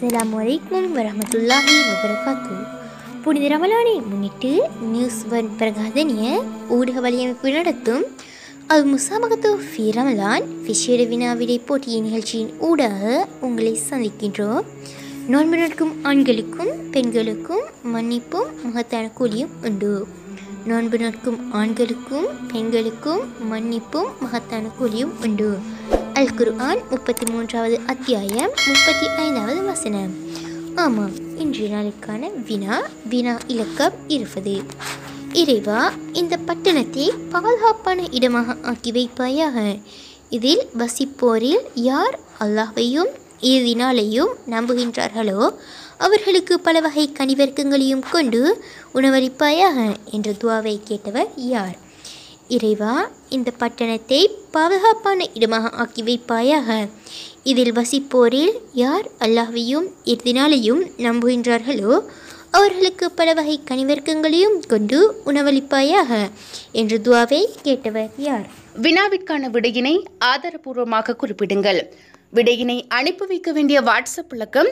அஸ்ஸலாமுஅலைக்கும் வரஹ்மத்துல்லாஹி வபரகாத்து. புனித ரமலானை முன்னிட்டு நியூஸ் ஒன் பரகாதனிய ஊடக வலையமைப்பு நடத்தும் அல் முசாபகத்து ஃபி ரமலான் விசேட வினா விடை போட்டிய நிகழ்ச்சியின் ஊடாக உங்களை சந்திக்கின்றோம். நோன்பு நடக்கும் ஆண்களுக்கும் பெண்களுக்கும் மன்னிப்பும் மகத்தான கூலியும் உண்டு. நோன்பு நடக்கும் ஆண்களுக்கும் பெண்களுக்கும் மன்னிப்பும் மகத்தான கூலியும் உண்டு. அல் குர்ஆன் 33வது அத்தியாயம் 35வது வசனம். ஆமாம், இன்றைய நாளுக்கான வினா இலக்கம் 20. இறைவா, இந்த பட்டணத்தை பாதுகாப்பான இடமாக ஆக்கி வைப்பாயாக. இதில் வசிப்போரில் யார் அல்லாஹ்வையும் இறுதி நாளையும் நம்புகின்றார்களோ அவர்களுக்கு பல வகை கனிவர்க்கங்களையும் கொண்டு உணவளிப்பாயாக என்ற துவாவை கேட்டவர் யார்? இறைவா, இந்த பட்டணத்தை பாதுகாப்பான இடமாக ஆக்கி வைப்பாயாக. இதில் வசிப்போரில் யார் அல்லாஹ்வையும் இறுதி நாளையும் நம்புகின்றார்களோ அவர்களுக்கு பல வகை கனிவர்க்கங்களையும் கொண்டு உணவளிப்பாயாக என்ற துவாவை கேட்டவர் யார்? வினாவிற்கான விடையினை ஆதாரபூர்வமாக குறிப்பிடுங்கள். விடையினை அனுப்பி வைக்க வேண்டிய வாட்ஸ்அப் இலக்கம்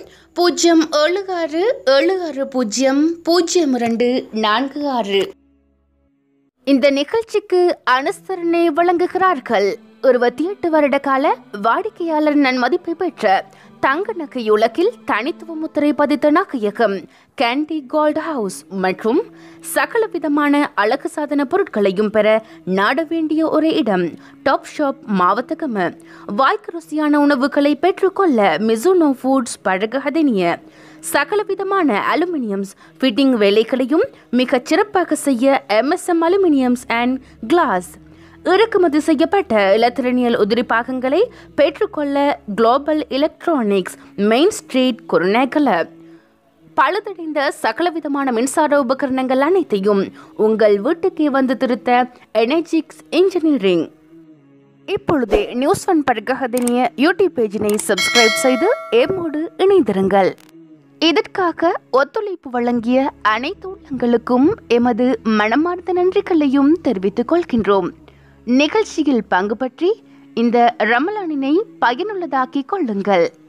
076600246. இந்த நிகழ்ச்சிக்கு அனுசரணை வழங்குகிறார்கள் 28 வருட கால வாடிக்கையாளர் நன்மதிப்பை பெற்ற தங்க நகையுலகில் தனித்துவ முத்திரை பதித்த நகையகம் கேண்டி கோல்ட் ஹவுஸ் மற்றும் சகல விதமான அழகு சாதன பொருட்களையும் பெற நாட வேண்டிய ஒரு இடம் டாப் ஷாப் மாவட்டகம. வாய்க்கு ருசியான உணவுகளை பெற்றுக்கொள்ள மிசுனோ ஃபுட்ஸ் பழகஹதனிய. சகலவிதமான அலுமினியம்ஸ் ஃபிட்டிங் வேலைகளையும் மிகச் சிறப்பாக செய்ய MSM அலுமினியம்ஸ் அண்ட் கிளாஸ். இறக்குமதி செய்யப்பட்ட இலத்திரனியல் உதிரி பாகங்களை பெற்றுக்கொள்ள global electronics main street Kurunegala. பழுதடைந்த சகலவிதமான மின்சார உபகரணங்கள் அனைத்தையும் உங்கள் வீட்டுக்கே வந்து திருத்த எனர்ஜிக்ஸ் இன்ஜினியரிங். இப்பொழுதே நியூஸ் ஒன் பரகாதனிய யூடியூப் பேஜினை சப்ஸ்கிரைப் செய்து எம்மோடு இணைந்திருங்கள். இதற்காக ஒத்துழைப்பு வழங்கிய அனைத்து உள்ளங்களுக்கும் எமது மனமார்ந்த நன்றிகளையும் தெரிவித்துக் கொள்கின்றோம். நிகழ்ச்சியில் பங்கு பற்றி இந்த ரமலானினை பயனுள்ளதாக்கிக் கொள்ளுங்கள்.